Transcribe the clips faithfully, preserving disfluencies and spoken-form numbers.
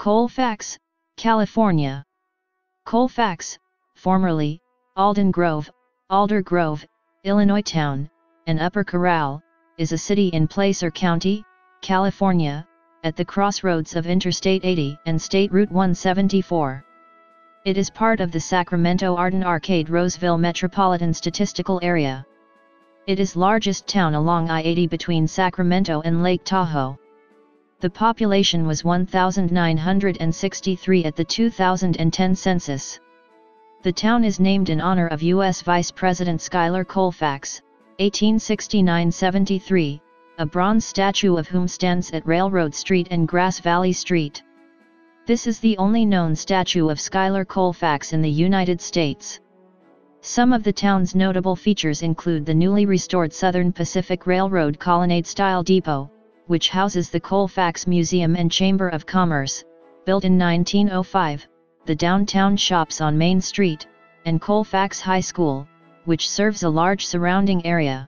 Colfax, California. Colfax, formerly Alden Grove, Alder Grove, Illinois Town, and Upper Corral, is a city in Placer County, California, at the crossroads of Interstate eighty and State Route one seventy-four. It is part of the Sacramento-Arden-Arcade-Roseville Metropolitan Statistical Area. It is largest town along I eighty between Sacramento and Lake Tahoe. The population was one thousand nine hundred sixty-three at the two thousand ten census. The town is named in honor of U S Vice President Schuyler Colfax, eighteen sixty-nine to seventy-three, a bronze statue of whom stands at Railroad Street and Grass Valley Street. This is the only known statue of Schuyler Colfax in the United States. Some of the town's notable features include the newly restored Southern Pacific Railroad Colonnade-style depot, which houses the Colfax Museum and Chamber of Commerce, built in nineteen oh five, the downtown shops on Main Street, and Colfax High School, which serves a large surrounding area.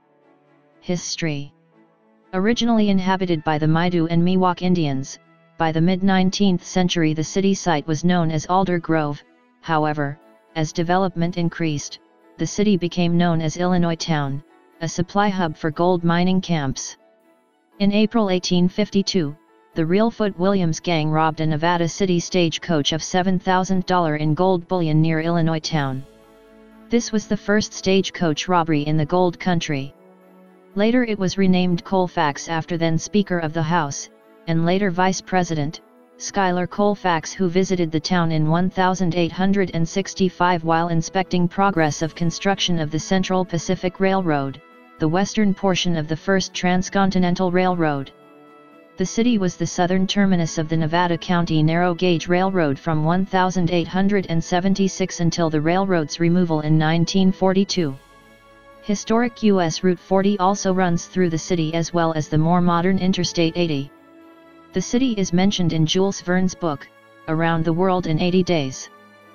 History. Originally inhabited by the Maidu and Miwok Indians, by the mid-nineteenth century the city site was known as Alder Grove. However, as development increased, the city became known as Illinois Town, a supply hub for gold mining camps. In April eighteen fifty-two, the Reelfoot Williams gang robbed a Nevada City stagecoach of seven thousand dollars in gold bullion near Illinois Town. This was the first stagecoach robbery in the gold country. Later it was renamed Colfax after then Speaker of the House, and later Vice President, Schuyler Colfax, who visited the town in eighteen sixty-five while inspecting progress of construction of the Central Pacific Railroad, the western portion of the first transcontinental railroad. The city was the southern terminus of the Nevada County Narrow Gauge Railroad from eighteen seventy-six until the railroad's removal in nineteen forty-two. Historic U S Route forty also runs through the city as well as the more modern Interstate eighty. The city is mentioned in Jules Verne's book, Around the World in eighty days.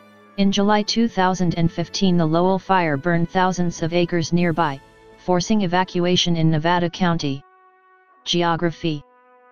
In July two thousand fifteen the Lowell Fire burned thousands of acres nearby, forcing evacuation in Nevada County. Geography.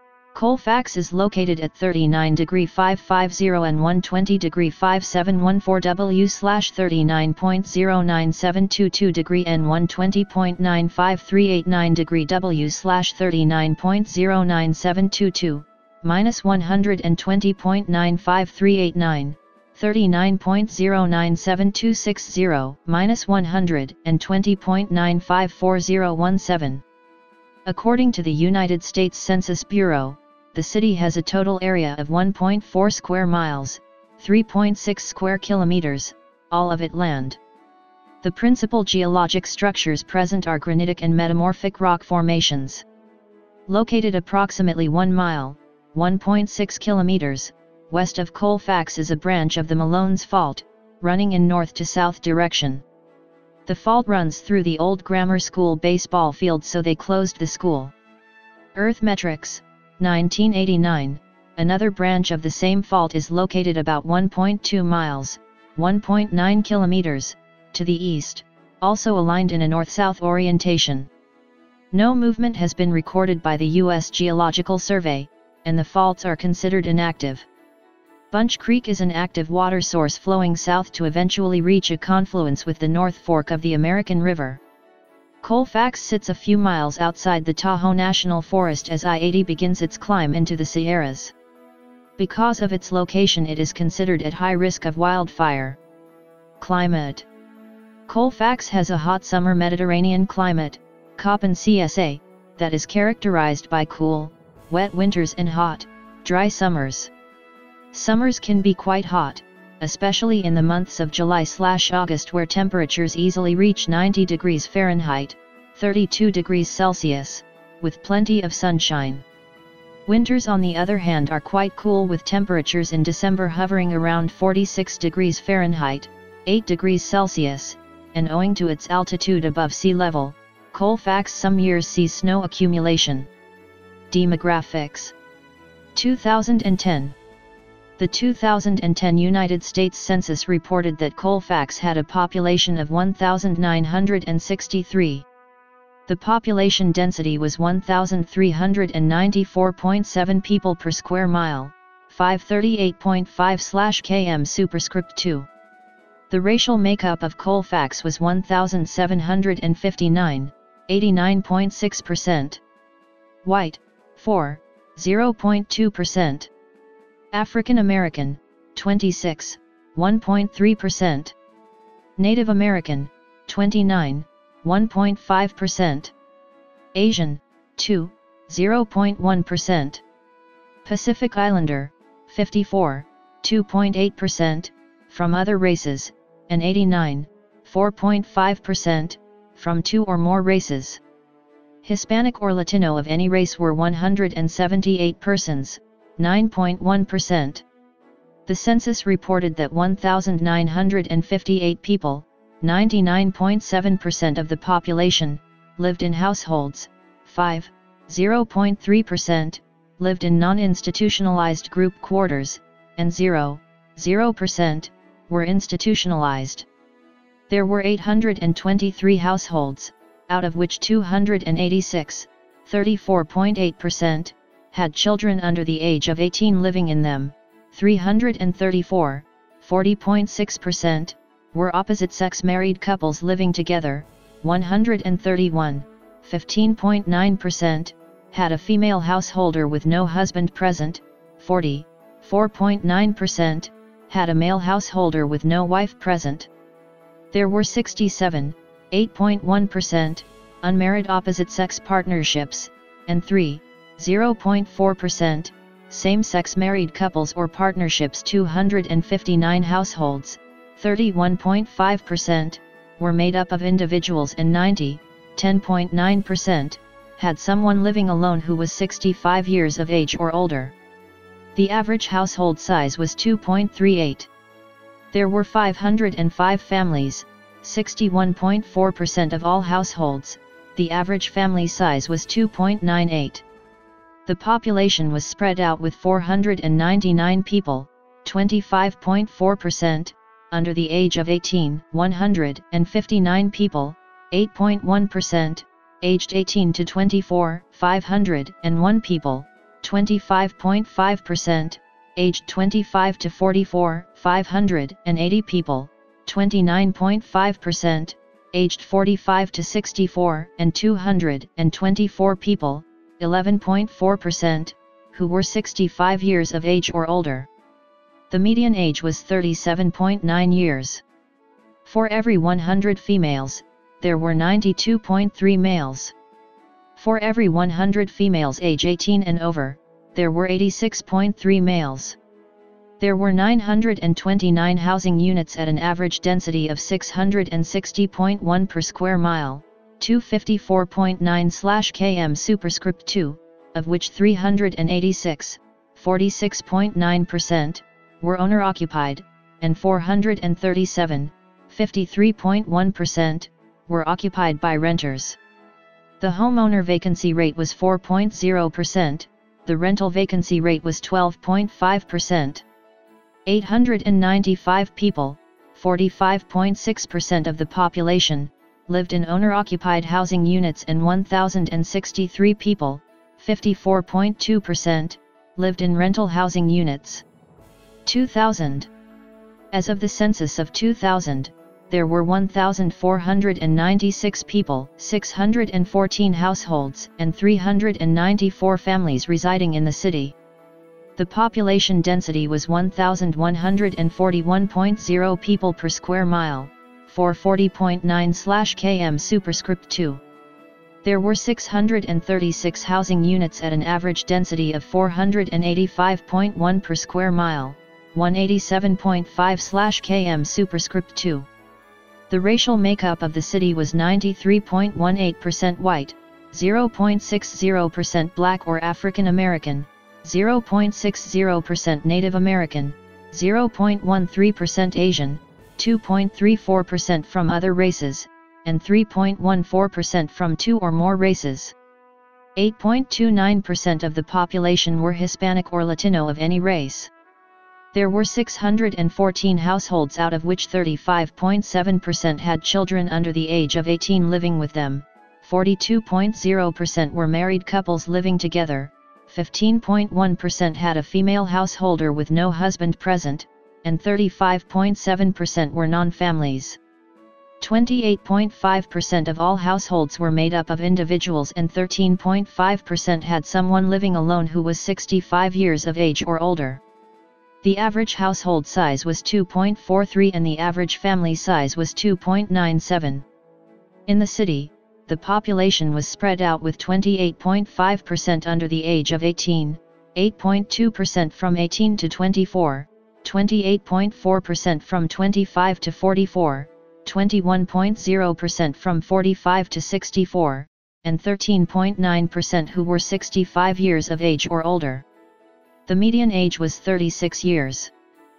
Colfax is located at thirty-nine degree five fifty and one twenty degree five seven one four W slash thirty-nine point zero nine seven two two degree and one twenty point nine five three eight nine degree W slash thirty-nine point zero nine seven two two, minus one twenty point nine five three eight nine, thirty-nine point zero nine seven two six zero, minus one twenty point nine five four zero one seven. According to the United States Census Bureau, the city has a total area of one point four square miles, three point six square kilometers, all of it land. The principal geologic structures present are granitic and metamorphic rock formations. Located approximately one mile, one point six kilometers, west of Colfax is a branch of the Malones Fault, running in north to south direction. The fault runs through the old grammar school baseball field, so they closed the school. Earthmetrics, nineteen eighty-nine, another branch of the same fault is located about one point two miles, one point nine kilometers, to the east, also aligned in a north-south orientation. No movement has been recorded by the U S Geological Survey, and the faults are considered inactive. Bunch Creek is an active water source flowing south to eventually reach a confluence with the North Fork of the American River. Colfax sits a few miles outside the Tahoe National Forest as I eighty begins its climb into the Sierras. Because of its location it is considered at high risk of wildfire. Climate. Colfax has a hot summer Mediterranean climate, Köppen C S A, that is characterized by cool, wet winters and hot, dry summers. Summers can be quite hot, especially in the months of July/August where temperatures easily reach ninety degrees Fahrenheit, thirty-two degrees Celsius, with plenty of sunshine. Winters on the other hand are quite cool with temperatures in December hovering around forty-six degrees Fahrenheit, eight degrees Celsius, and owing to its altitude above sea level, Colfax some years sees snow accumulation. Demographics. two thousand ten. The two thousand ten United States Census reported that Colfax had a population of one thousand nine hundred sixty-three. The population density was one thousand three hundred ninety-four point seven people per square mile, five thirty-eight point five km superscript two. The racial makeup of Colfax was one thousand seven hundred fifty-nine, eighty-nine point six percent. White, four, zero point two percent. African American, twenty-six, one point three percent. Native American, twenty-nine, one point five percent. Asian, two, zero point one percent. Pacific Islander, fifty-four, two point eight percent, from other races, and eighty-nine, four point five percent, from two or more races. Hispanic or Latino of any race were one hundred seventy-eight persons, nine point one percent. The census reported that one thousand nine hundred fifty-eight people, ninety-nine point seven percent of the population, lived in households, five, zero point three percent, lived in non-institutionalized group quarters, and zero, zero percent, were institutionalized. There were eight hundred twenty-three households, out of which two hundred eighty-six, thirty-four point eight percent, had children under the age of eighteen living in them, three hundred thirty-four, forty point six percent, were opposite-sex married couples living together, one hundred thirty-one, fifteen point nine percent, had a female householder with no husband present, forty, four point nine percent, had a male householder with no wife present. There were sixty-seven, eight point one percent, unmarried opposite-sex partnerships, and three, zero point four percent, same-sex married couples or partnerships. Two hundred fifty-nine households, thirty-one point five percent, were made up of individuals, and ninety, ten point nine percent, had someone living alone who was sixty-five years of age or older. The average household size was two point three eight. There were five hundred five families, sixty-one point four percent of all households. The average family size was two point nine eight. The population was spread out with four hundred ninety-nine people, twenty-five point four percent, under the age of eighteen, one hundred fifty-nine people, eight point one percent, aged eighteen to twenty-four, five hundred one people, twenty-five point five percent, aged twenty-five to forty-four, five hundred eighty people, twenty-nine point five percent, aged forty-five to sixty-four, and two hundred twenty-four people, eleven point four percent, who were sixty-five years of age or older. The median age was thirty-seven point nine years. For every one hundred females, there were ninety-two point three males. For every one hundred females age eighteen and over, there were eighty-six point three males. There were nine hundred twenty-nine housing units at an average density of six hundred sixty point one per square mile, two hundred fifty-four point nine km superscript two, of which three hundred eighty-six, forty-six point nine percent, were owner-occupied, and four hundred thirty-seven, fifty-three point one percent, were occupied by renters. The homeowner vacancy rate was four point zero percent, the rental vacancy rate was twelve point five percent. eight hundred ninety-five people, forty-five point six percent of the population, lived in owner-occupied housing units, and one thousand sixty-three people, fifty-four point two percent, lived in rental housing units. two thousand. As of the census of two thousand, there were one thousand four hundred ninety-six people, six hundred fourteen households, and three hundred ninety-four families residing in the city. The population density was one thousand one hundred forty-one point zero people per square mile, four hundred forty point nine km superscript two. There were six hundred thirty-six housing units at an average density of four hundred eighty-five point one per square mile, one hundred eighty-seven point five km superscript two. The racial makeup of the city was ninety-three point one eight percent white, zero point six zero percent black or African American, zero point six zero percent Native American, zero point one three percent Asian, two point three four percent from other races, and three point one four percent from two or more races. eight point two nine percent of the population were Hispanic or Latino of any race. There were six hundred fourteen households, out of which thirty-five point seven percent had children under the age of eighteen living with them, forty-two point zero percent were married couples living together, fifteen point one percent had a female householder with no husband present, and thirty-five point seven percent were non-families. twenty-eight point five percent of all households were made up of individuals and thirteen point five percent had someone living alone who was sixty-five years of age or older. The average household size was two point four three and the average family size was two point nine seven. In the city, the population was spread out with twenty-eight point five percent under the age of eighteen, eight point two percent from eighteen to twenty-four, twenty-eight point four percent from twenty-five to forty-four, twenty-one point zero percent from forty-five to sixty-four, and thirteen point nine percent who were sixty-five years of age or older. The median age was thirty-six years.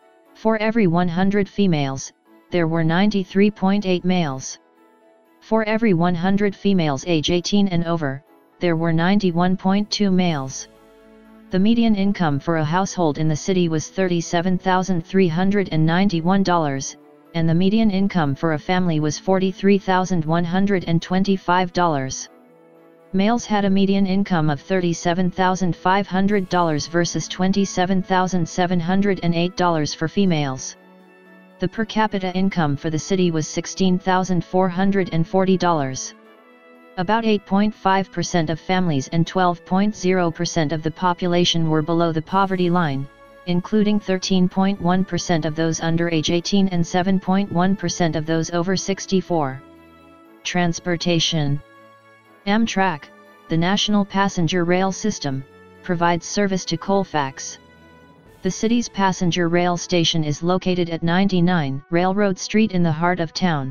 For every one hundred females, there were ninety-three point eight males. For every one hundred females age eighteen and over, there were ninety-one point two males. The median income for a household in the city was thirty-seven thousand three hundred ninety-one dollars, and the median income for a family was forty-three thousand one hundred twenty-five dollars. Males had a median income of thirty-seven thousand five hundred dollars versus twenty-seven thousand seven hundred eight dollars for females. The per capita income for the city was sixteen thousand four hundred forty dollars. About eight point five percent of families and twelve point zero percent of the population were below the poverty line, including thirteen point one percent of those under age eighteen and seven point one percent of those over sixty-four. Transportation. Amtrak, the national passenger rail system, provides service to Colfax. The city's passenger rail station is located at ninety-nine Railroad Street in the heart of town.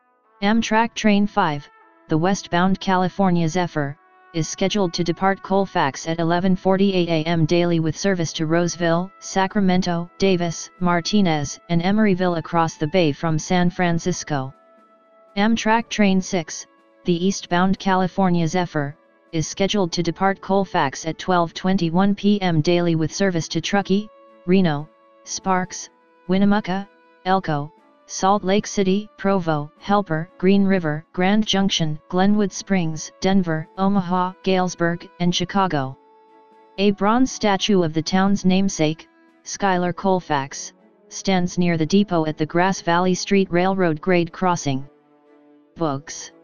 Amtrak Train five, the westbound California Zephyr, is scheduled to depart Colfax at eleven forty-eight a m daily with service to Roseville, Sacramento, Davis, Martinez, and Emeryville across the bay from San Francisco. Amtrak Train six, the eastbound California Zephyr, is scheduled to depart Colfax at twelve twenty-one p m daily with service to Truckee, Reno, Sparks, Winnemucca, Elko, Salt Lake City, Provo, Helper, Green River, Grand Junction, Glenwood Springs, Denver, Omaha, Galesburg, and Chicago. A bronze statue of the town's namesake, Schuyler Colfax, stands near the depot at the Grass Valley Street Railroad grade crossing. Books.